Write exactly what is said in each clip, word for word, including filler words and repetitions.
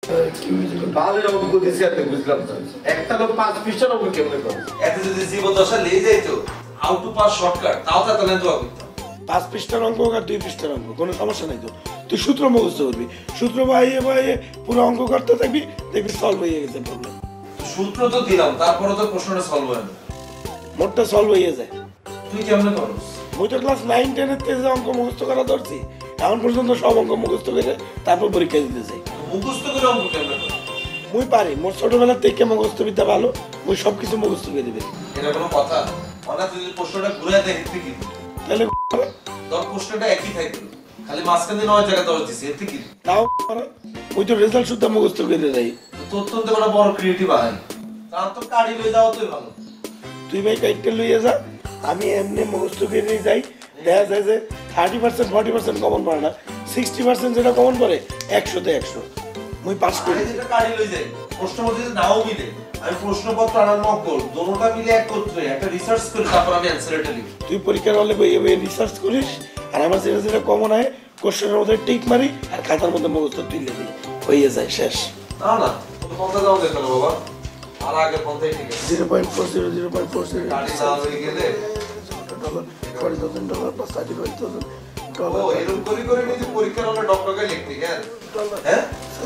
ভালো অঙ্ক দিছি আপনি বুঝলাম না একটা লোক পাঁচ পৃষ্ঠার অঙ্ক কেমনে করে এত যদি জীবদশা লেগে যাইতো হাউ টু পাস শর্টকাট তাও তা তাহলে দোয়া করতাম পাঁচ পৃষ্ঠার অঙ্ক আর দুই পৃষ্ঠার অঙ্ক কোনো সমস্যা নাই তো তুই সূত্র মুখস্থ করবি সূত্র বাইয়ে বাইয়ে পুরো অঙ্ক করতে থাকবি দেখবি সলভ হয়ে গেছে প্রবলেম। সূত্র তো দিলাম তারপরে তো প্রশ্নটা সলভ হয় না মোটটা সলভ হয়ে যায়। তুই কেমনে করস? মুই তো ক্লাস নাইন টেনের তেজে অঙ্ক মুখস্থ করা ধরছি এখন পর্যন্ত সব অঙ্ক মুখস্থ করে তারপর পরীক্ষা দিতে চাই। মুখস্থ করে অঙ্ক কেমনে করস? মুই পারি মোর ছোটবেলার থেকে মুখস্থ বিদ্যা ভালো মুই সবকিছু মুখস্থ করে দিবে। এটা কোনো কথা? অনাথ যদি প্রশ্নটা ঘুরে দেয় এতে কি তাহলে তোর প্রশ্নটা একই থাকবে খালি মাঝখানে নয় জায়গা দশ দিছি এতে কি তাও ওই তো রেজাল্ট শুদ্ধ মুখস্থ করে যাই। তোর তো বড় বড় ক্রিয়েটিভ আয় তার তো কাড়ি লয়ে যাওয়া তোই ভালো। তুই ভাই কাইটটা লইয়ে যা আমি এমনি মুখস্থ করে নিয়ে যাই দেখা যায় যে thirty percent forty percent common পড়ে না সিক্সটি পার্সেন্ট যেটা কমন পড়ে একশোতে একশো মুই পাস করি। যেটা কাড়ি লয়ে যাই প্রশ্ন মধ্যে যদি নাও মিলে আমি প্রশ্নপত্র আনার নকল দুটোটা মিলে একত্রে একটা রিসার্চ করে তারপর আমি অ্যানসারটা লিখি। তুই পরীক্ষার হলে বইয়ে বইয়ে রিসার্চ করিস আর আমার যেটা যেটা কমন হয় কোশ্চেনের মধ্যে টিক মারি আর খাতার মধ্যে মুখস্থ তুলে দিই হয়ে যায় শেষ। না না পন্থা যাও দেখো বাবা আর আগে পন্থাই ঠিক আছে zero point four zero zero point four zero কাড়ি না হয়ে গেলে dollar forty thousand dollar plus thirty five thousand dollar ও এরকম করে করে নিজে পরীক্ষার হলে ডক্টরকে লিখতি কেন হ্যাঁ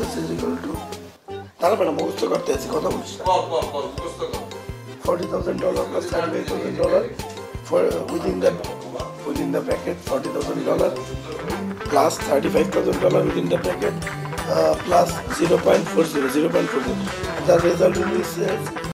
তারা বেটা মুখস্থ করতে আছে কথা বলিস কর কর কর মুখস্থ কর forty thousand dollars plus thirty-five thousand dollars for uh, within the within the bracket forty thousand dollars plus thirty-five thousand dollars within the bracket uh, plus zero point four zero zero point four zero. The result will be uh,